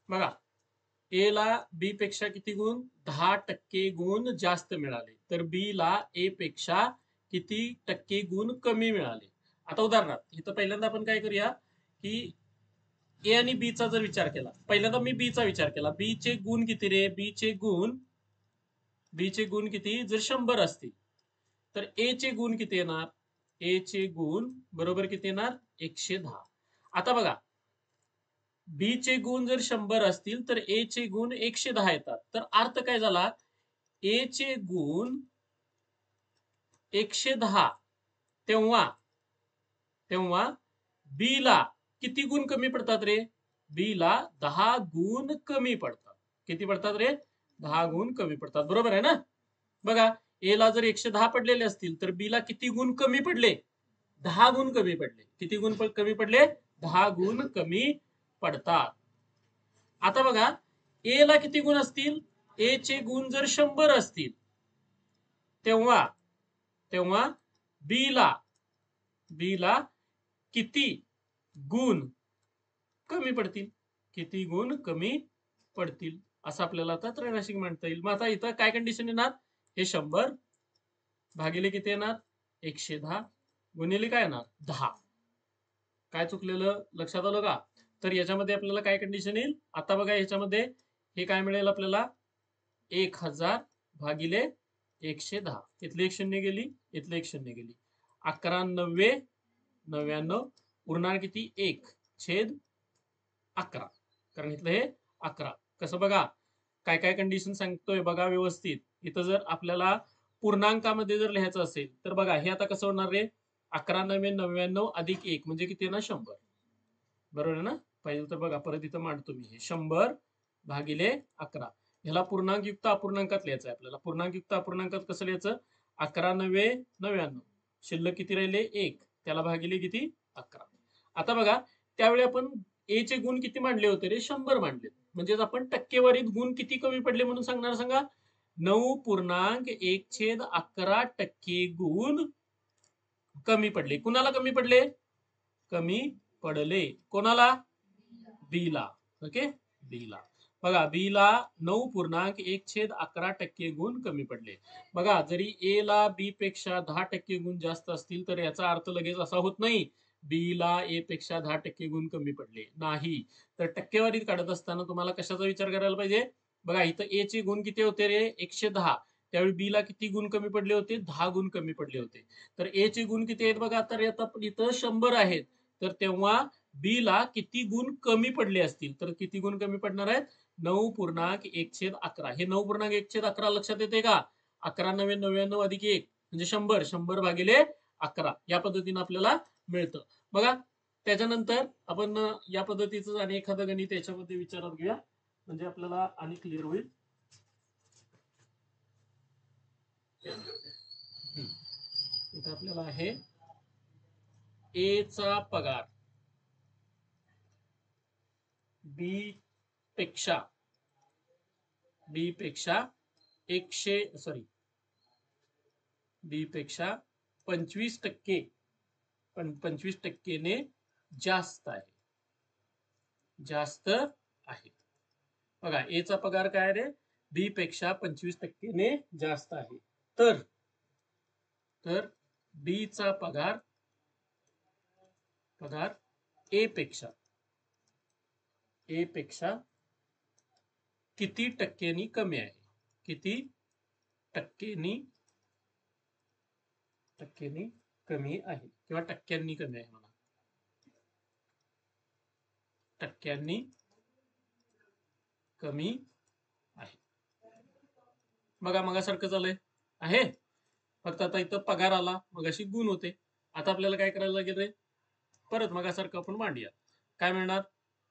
बघा, ए ला बी पेक्षा किती गुण? 10% गुण जास्त मिळाले. तर बी ला ए पेक्षा किती टक्के गुण कमी मिळाले? आता उदाहरणार्थ इथं पहिल्यांदा आपण काय करूया की ए आणि बी चा जर विचार केला, पहिल्यांदा मी बी चा विचार केला. बी चे गुण किती रे? बी चे गुण किती? जर 100 असतील तर ए चे गुण किती येणार? ए चे गुण बरोबर किती येणार? 110. आता बघा, बी चे गुण जर 100 असतील तर ए चे गुण 110 येतात. तर अर्थ काय झाला? ए चे गुण 110 तेव्हा तेव्हा बी ला किती गुण कमी पडतात रे? बी ला 10 गुण कमी पडतात. किती पडतात रे? 10 गुण कमी पडतात. बरोबर आहे ना? बघा, ए ला जर 110 पडलेले असतील तर बी ला किती गुण कमी पडले? 10 गुण कमी पडले. किती गुण कमी पडले? 10 गुण कमी पडतात. आता बघा, ए ला किती गुण असतील? ए चे गुण जर 100 असतील तेव्हा तेव्हा बी ला किती गुण कमी पडतील? किती गुण कमी पडतील असं आपल्याला आता त्रैमासिक म्हणता येईल. मग आता इथं काय कंडिशन येणार? हे 100 भागिले किती येणार? 110 गुणिले काय येणार? 10. काय चुकलेलं लक्षात आलं का? तर याच्यामध्ये आपल्याला काय कंडिशन येईल? आता बघा, याच्यामध्ये हे काय मिळेल आपल्याला? 1000 भागिले 110. इथले एक शून्य गेली, इथले एक शून्य गेली. 11 90 99 उरणार किती? 1/11. कारण इथलं हे 11. कसं बघा, काय काय कंडिशन सांगतोय बघा व्यवस्थित. इथं जर आपल्याला पूर्णांकामध्ये जर लिहायचं असेल तर बघा, हे आता कसं होणार रे? 11 9 99 अधिक 1 म्हणजे किती येणार? 100. बरोबर आहे ना? पाहिजे तर बघा, परत इथं मांडतो मी. हे 100 भागिले 11. ह्याला पूर्णांक युक्त अपूर्णांकात लिहायचं आहे आपल्याला. पूर्णांक युक्त अपूर्णांकात कसं लिहायचं? 11 9 99 शिल्लक किती राहिले? 1. त्याला भागिले किती? 11. आता बघा, त्यावेळी आपण ए चे गुण किती मांडले होते रे? 100 मांडले. म्हणजेच आपण टक्केवारीत गुण किती कमी पडले म्हणून सांगणार? सांगा. 9.111% गुण कमी पडले. कुणाला कमी पडले? कमी पडले. कोणाला? बी ला. ओके, बी ला. बघा, बी ला 9.111% गुण कमी पडले. बघा, जरी ए ला बी पेक्षा 10% गुण जास्त असतील तर याचा अर्थ लगेच असा होत नाही बी ला ए पेक्षा 10% गुण कमी पडले नाही. तर टक्केवारीत काढत असताना तुम्हाला कशाचा विचार करायला पाहिजे? बघा, इथं ए चे गुण किती होते रे? 110. त्यावेळी बी ला किती गुण कमी पडले होते? 10 गुण कमी पडले होते. तर ए चे गुण किती आहेत बघा? तर इथं 100 आहेत. तर तेव्हा बी ला किती गुण कमी पडले असतील? तर किती गुण कमी पडणार आहेत? 9.111. हे 9.111 लक्षात येते का? 11 9 99 अधिक 1 म्हणजे 100. 100 भागिले 11 या पद्धतीने आपल्याला मिळतं. बघा, त्याच्यानंतर आपण या पद्धतीचं आणि एखादं गणित याच्यामध्ये विचारात घेऊया, म्हणजे आपल्याला आणि क्लिअर होईल. इथं आपल्याला आहे ए चा पगार बी पेक्षा 25% 25% जास्त आहे. जास्त आहे. बघा, ए चा पगार काय रे? बी पेक्षा 25% जास्त आहे. तर बी चा पगार ए पेक्षा किती टक्क्यांनी कमी आहे? किती टक्क्यांनी कमी आहे किंवा टक्क्यांनी कमी आहे म्हणा. टक्क्यांनी कमी आहे. बघा, मगासारखं झालंय आहे. फक्त आता इथं पगार आला, मगाशी गुण होते. आता आपल्याला काय करायला लागेल रे? परत मगासारखं आपण मांडूया. काय मिळणार?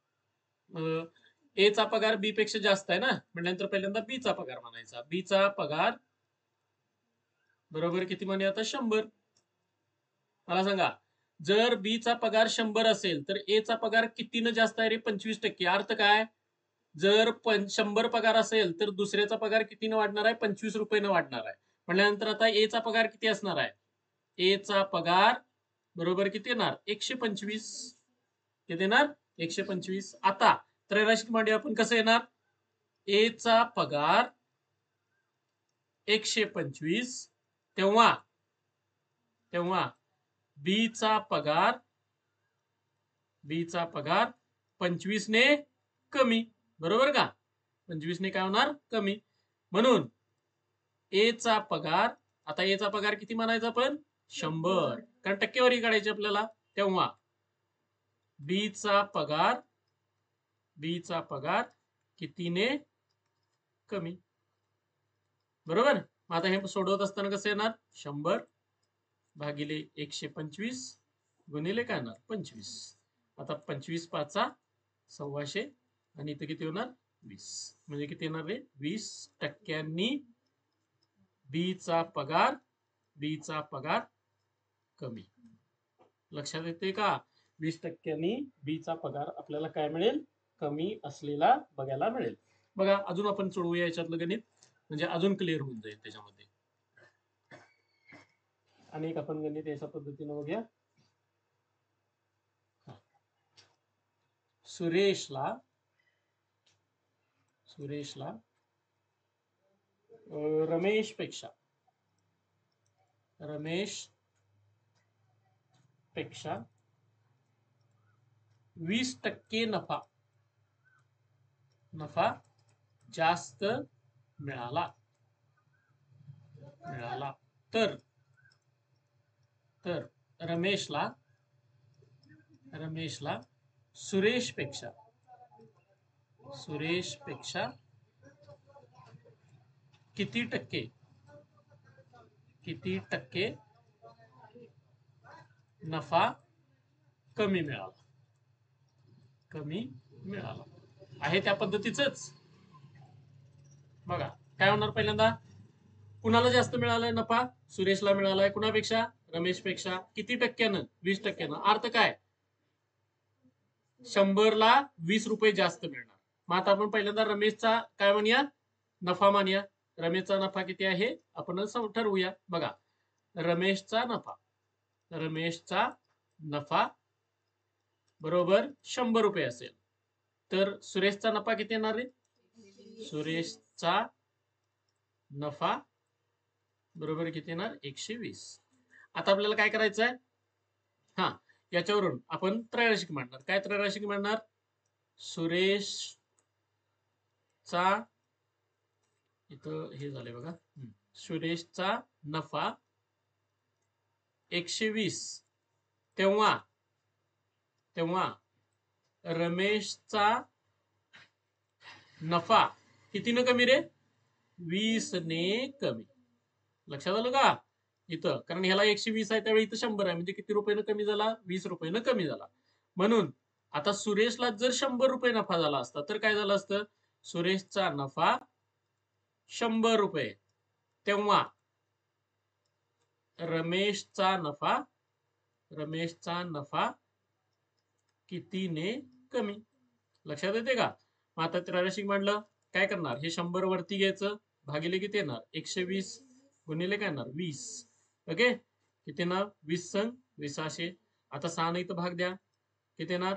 ए चा पगार बी पेक्षा जास्त आहे ना, म्हटल्यानंतर पहिल्यांदा बी चा पगार म्हणायचा. बी चा पगार बरोबर किती म्हणे आता? 100. मला सांगा, जर बी चा पगार 100 असेल तर ए चा पगार कितीनं जास्त आहे रे? 25%. अर्थ काय? जर 100 पगार असेल तर दुसऱ्याचा पगार कितीनं वाढणार आहे? 25 रुपयानं वाढणार आहे. म्हटल्यानंतर आता ए चा पगार किती असणार आहे? ए चा पगार बरोबर किती येणार? 125. किती येणार? 125. आता त्रैराशिक मांडूया आपण कसं येणार, ए चा पगार 125, तेव्हा बी चा पगार 25 ने कमी, बरोबर का? 25 ने काय होणार, कमी. म्हणून ए चा पगार, आता ए चा पगार किती म्हणायचा आपण, 100, कारण टक्केवारी काढायची आपल्याला. तेव्हा बी चा पगार कितीने कमी, बरोबर. मग आता हे सोडवत असताना कसं येणार, 100 भागिले 125 गुणिले काय येणार, 25. आता 25 पाचा 125 आणि इथं किती होणार, 20. म्हणजे किती येणार रे, 20% बी चा पगार कमी. लक्षात येते का, 20% बी चा पगार आपल्याला काय मिळेल, कमी असलेला बघायला मिळेल. बघा अजून आपण सोडवूया याच्यातलं गणित, म्हणजे अजून क्लिअर होऊन जाईल त्याच्यामध्ये. अनेक आपण गणित याच्या पद्धतीने बघूया. सुरेशला रमेश पेक्षा 20% नफा जास्त मिळाला, तर रमेशला सुरेशपेक्षा किती टक्के नफा कमी मिळाला आहे, त्या पद्धतीच. बघा काय होणार, पहिल्यांदा कुणाला जास्त मिळालाय नफा, सुरेशला मिळालाय, कुणापेक्षा, रमेशपेक्षा. किती टक्क्यानं, 20%. अर्थ काय, 100 ला 20 रुपये जास्त मिळणार. मग आता आपण पहिल्यांदा रमेशचा काय म्हणूया, नफा मानूया. रमेशचा नफा किती आहे आपण ठरवूया. बघा रमेशचा नफा बरोबर 100 रुपये असेल, तर सुरेशचा नफा किती येणार आहे, सुरेशचा नफा बरोबर किती येणार, 120. आता आपल्याला काय करायचं आहे, हा याच्यावरून आपण त्रैराशिक मांडणार. काय त्रैराशिक मांडणार, सुरेशचा, इथं हे झाले बघा, सुरेशचा नफा 120, तेव्हा रमेशचा नफा कितीनं कमी रे, 20 ने कमी. लक्षात आलं का इथं, कारण ह्याला 120 आहे त्यावेळी इथं 100 आहे, म्हणजे किती रुपयानं कमी झाला, 20 रुपयानं कमी झाला. म्हणून आता सुरेशला जर 100 रुपये नफा झाला असता तर काय झालं असतं, सुरेशचा नफा 100 रुपये, तेव्हा रमेशचा नफा कितीने कमी. लक्षात येते का. मग आता त्रैराशिक मांडलं, काय करणार, हे 100 वरती घ्यायचं, भागिले किती येणार, 120 गुणिले काय येणार, 20. ओके, किती येणार, 20 संग 20. आता 6 नाही तर भाग द्या, किती येणार,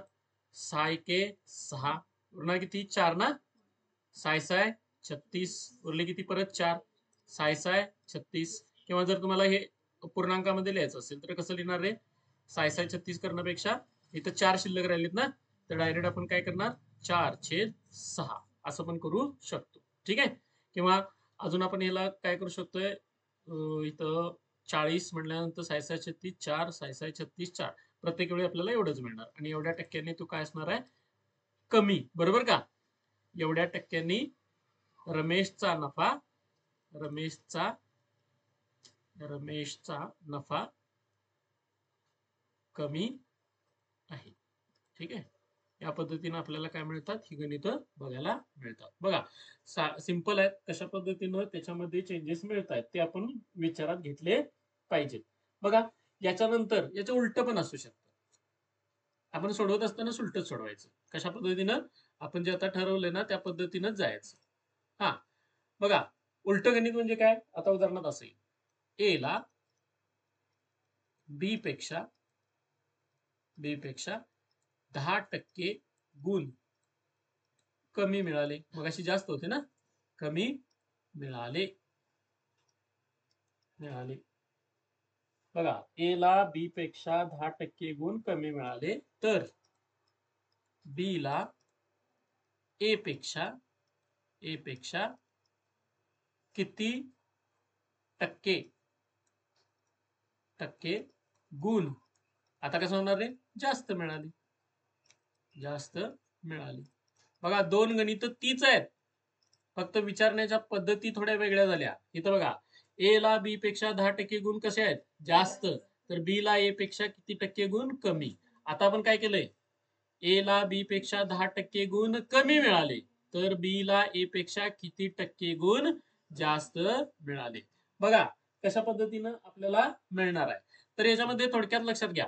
6 उरणार किती, 4 ना, 6 36 उरले किती, परत 4, 6 36. किंवा जर तुम्हाला हे पूर्णांकामध्ये लिहायचं असेल तर कसं लिहिणार रे, 6 36 करण्यापेक्षा इथं 4 शिल्लक राहिलेत ना, तर डायरेक्ट आपण काय करणार, 4/6 असं पण करू शकतो. ठीक आहे. किंवा अजून आपण याला काय करू शकतोय, इथं 40 म्हटल्यानंतर 6 36 4, 6 36 4, प्रत्येक वेळी आपल्याला एवढंच मिळणार, आणि एवढ्या टक्क्यांनी तो काय असणार आहे, कमी, बरोबर का. एवढ्या टक्क्यांनी रमेशचा नफा कमी आहे. ठीक आहे. या पद्धतीने आपल्याला काय मिळतात, ही गणित बघायला मिळतात. बघा सिंपल आहेत, कशा पद्धतीनं त्याच्यामध्ये चेंजेस मिळत आहेत ते आपण विचारात घेतले पाहिजे. बघा याच्यानंतर याचं उलट पण असू शकतं, आपण सोडवत असताना उलटच सोडवायचं. कशा पद्धतीनं, आपण जे आता ठरवलंय ना त्या पद्धतीनंच जायचं. हा बघा उलट गणित म्हणजे काय, आता उदाहरणात असं येईल, ए ला बी पेक्षा 10% गुण कमी मिळाले. मग अशी जास्त होते ना, कमी मिळाले. बघा, ए ला बी पेक्षा 10% गुण कमी मिळाले, तर बी ला ए पेक्षा किती टक्के गुण आता कसं होणार रे, जास्त मिळाली. बघा, दोन गणित तीच आहेत, फक्त विचारण्याच्या पद्धती थोड्या वेगळ्या झाल्या. इथं बघा, ए ला बी पेक्षा 10% गुण कसे आहेत, जास्त, तर बी ला ए पेक्षा किती टक्के गुण कमी. आता आपण काय केलंय, ए ला बी पेक्षा 10% गुण कमी मिळाले, तर बी ला ए पेक्षा किती टक्के गुण जास्त मिळाले. बघा कशा पद्धतीनं आपल्याला मिळणार आहे. तर याच्यामध्ये थोडक्यात लक्षात घ्या.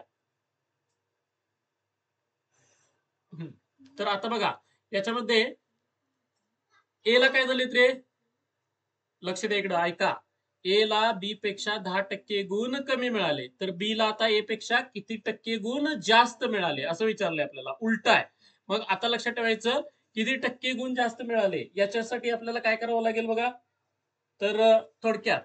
तर आता बघा, याच्यामध्ये ए ला काय झाले रे, लक्ष द्या इकडं, ऐका. ए ला बी पेक्षा 10% गुण कमी मिळाले, तर बी ला आता ए पेक्षा किती टक्के गुण जास्त मिळाले असं विचारलंय आपल्याला. उलट आहे. मग आता लक्षात ठेवायचं, किती टक्के गुण जास्त मिळाले याच्यासाठी आपल्याला काय करावं लागेल बघा. तर थोडक्यात,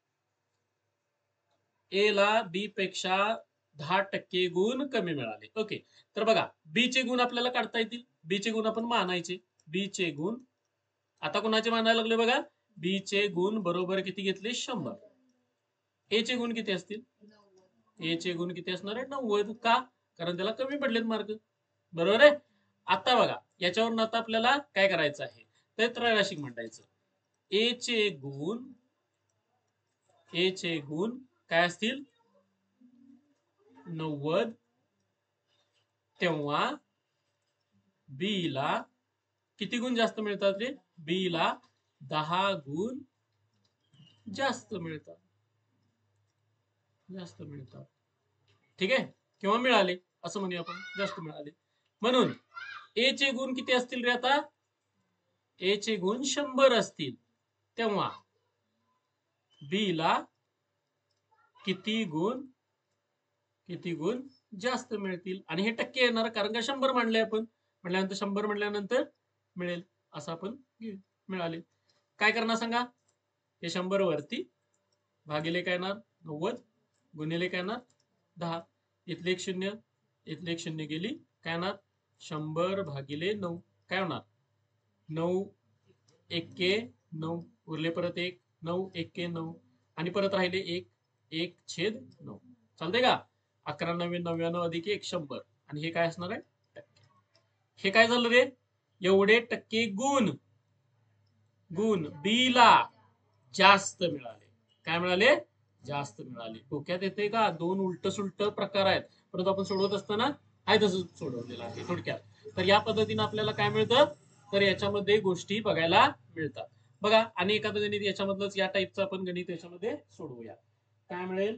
ए ला बी पेक्षा 10% गुण कमी मिळाले. ओके, तर बघा, बी चे गुण आपल्याला काढता येतील. बी चे गुण आपण मानायचे. बी चे गुण आता कोणाचे मानायला लागले बघा, बी चे गुण बरोबर किती घेतले, 100. ए चे गुण किती असतील, ए चे गुण किती असणार आहे, 90. का, कारण त्याला कमी पडलेत मार्क, बरोबर आहे. आता बघा, याच्यावरून आता आपल्याला काय करायचं आहे, तर त्रैराशिक मांडायचं. ए चे गुण काय असतील, 90, तेव्हा बी ला किती गुण जास्त मिळतात रे, बी ला 10 गुण जास्त मिळतात. ठीक आहे, किंवा मिळाले असं म्हणूया आपण, जास्त मिळाले. म्हणून ए चे गुण किती असतील रे, आता ए चे गुण 100 असतील, तेव्हा बी ला किती गुण जास्त मिळतील. आणि हे टक्के येणार, कारण का 100 मांडले आपण, म्हटल्यानंतर 100 म्हटल्यानंतर मिळेल असं आपण मिळाले. काय करणार सांगा, हे 100 वरती भागिले काय येणार, 90 गुणिले काय येणार, 10. इथले एक शून्य, इथले एक शून्य गेली, काय येणार, 100 भागिले 9. काय होणार, 9 एक्के 9, उरले परत 1, 9 एक्के 9, आणि परत राहिले 1/9. चालते का, 11 9 99 अधिक 1 100, आणि हे काय असणार आहे, टक्के. हे काय झालं रे, एवढे टक्के गुण बी ला जास्त मिळाले. काय मिळाले, जास्त मिळाले. डोक्यात येते का, दोन उलट सुलट प्रकार आहेत, परंतु आपण सोडवत असताना आहे तसं सोडवलेलं आहे थोडक्यात. तर या पद्धतीने आपल्याला काय मिळतं, तर याच्यामध्ये गोष्टी बघायला मिळतात. बघा, आणि एखादं गणित याच्यामधलंच, या टाईपचं आपण गणित याच्यामध्ये सोडवूया. काय मिळेल,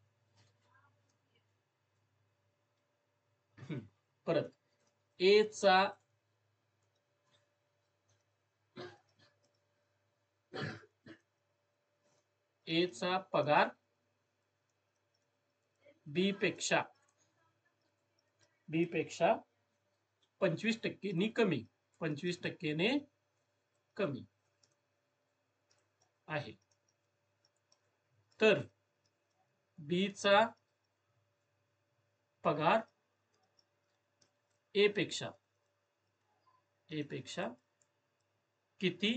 परत ए चा पगार बी पेक्षा 25% कमी, 25% कमी आहे. तर बी चा पगार ए पेक्षा किती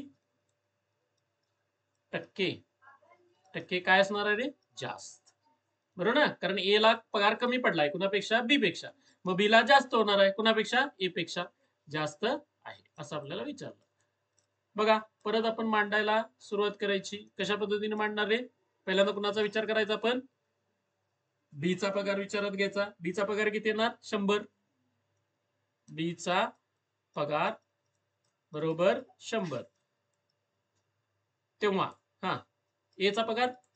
टक्के काय असणार आहे रे, जास्त, बरोबर ना, कारण ए ला पगार कमी पडलाय कुणापेक्षा, बी पेक्षा, मग बी ला जास्त होणार आहे कुणापेक्षा, ए पेक्षा जास्त आहे, असं आपल्याला विचारलं. बघा, परत आपण मांडायला सुरुवात करायची. कशा पद्धतीने मांडणार रे, पहिल्यांदा कुणाचा विचार करायचा, आपण बी चा पगार विचारात घ्यायचा. बी चा पगार किती येणार, 100. बी चा पगार बरोबर 100, तेव्हा हा ए चा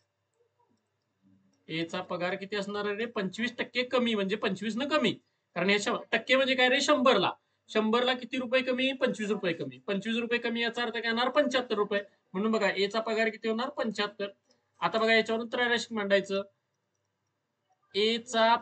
पगार किती असणार आहे रे, 25% कमी, म्हणजे 25 न कमी, कारण हे टक्के म्हणजे काय रे, 100 ला किती रुपये कमी, 25 रुपये कमी. 25 रुपये कमी याचा अर्थ काय येणार, 75 रुपये. म्हणून बघा, ए चा पगार किती होणार, 75. आता बघा, याच्यावरून त्रैराशिक मांडायचं. ए चा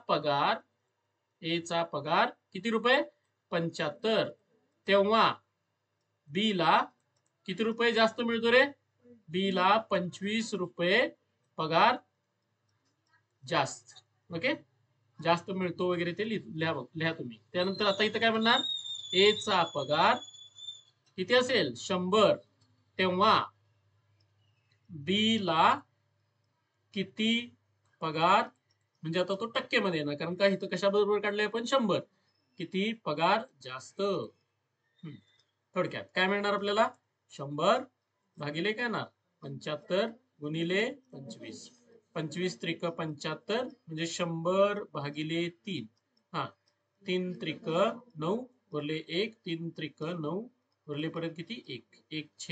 पगार किती रुपये, 75, तेव्हा बी ला किती रुपये जास्त मिळतो रे? बी ला 25 रुपये पगार जास्त. ओके, जास्त मिळतो वगैरे ते लिहा तुम्ही. त्यानंतर आता इथं काय म्हणणार, ए चा पगार किती असेल 100, तेव्हा बी ला किती पगार, म्हणजे आता तो टक्केमध्ये येणार, कारण का इथं कशाबरोबर काढलंय आपण 100, किती पगार जास्त. थोडक्यात काय मिळणार आपल्याला, 100 भागिले काय येणार 75 गुणिले 25. 25 त्रिक 75 म्हणजे 100 भागिले 3. हा, 3 त्रिक 9 उरले 1, 3 त्रिक 9 उरले परत किती 1,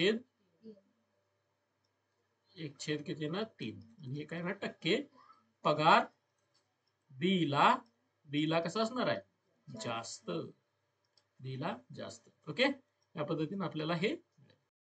1 छेद किती ना 3. आणि हे काय ना टक्के. पगार बी ला कसा असणार आहे जास्त, बी ला जास्त. ओके, या पद्धतीने आपल्याला हे